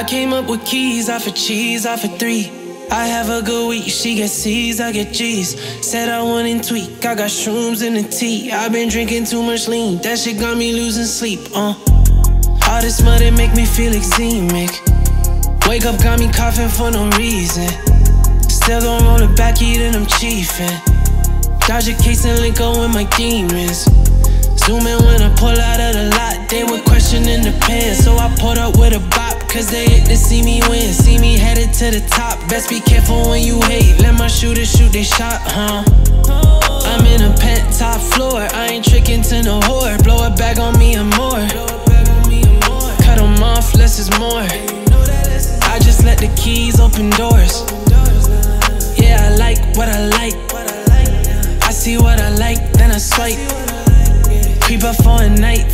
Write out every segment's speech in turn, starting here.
came up with keys, I for cheese, I for 3. I have a good week, she get C's, I get G's. Said I wouldn't tweak, I got shrooms in the tea. I've been drinking too much lean, that shit got me losing sleep, All this money make me feel eczemic. Wake up, got me coughing for no reason. Still gon' roll it back, eating, I'm chiefin'. Dodge a case and link up with my demons. Zoom in when I pull out of the lot. They were questioning the pen, so I pulled up with a bop. Cause they hate to see me win, see me headed to the top. Best be careful when you hate, let my shooters shoot they shot, I'm in a top floor, I ain't tricking to no whore. Blow it back on me and more. Cut them off, less is more. I just let the keys open doors. Yeah, I like what I like. I see what I like, then I swipe. Creep up for a night,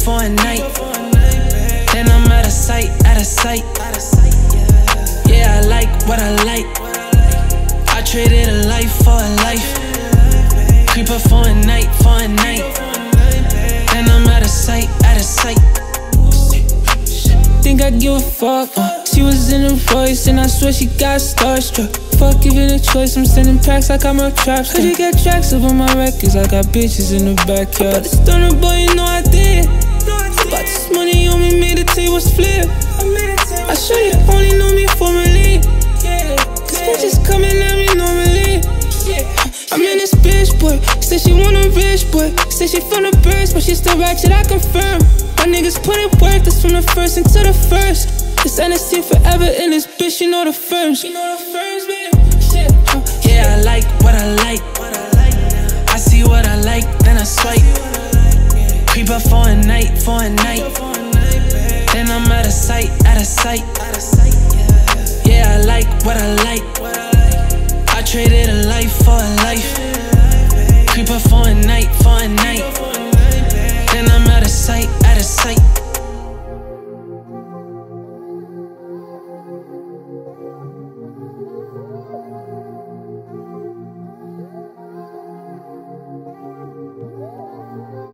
then I'm out of sight, Yeah, I like what I like. I traded a life for a life. Creep up for a night, then I'm out of sight, Think I give a fuck, She was in her voice and I swear she got starstruck. Fuck giving a choice, I'm sending packs like I'm a trap star. Could you get tracks up on my records? I got bitches in the backyard. But the stunner boy, you know I did. Got this money on me, made the tables flip. I sure you only know me formerly. Cause bitches coming at me normally. I'm in this bitch, boy. Say she want a rich boy. Say she from the birds, but she still ratchet, I confirm. My niggas put in work, that's from the first into the first. This NST forever in this bitch, you know the firms. Baby. Yeah, I like what I like. I see what I like, then I swipe. Creep up for a night, then I'm out of sight,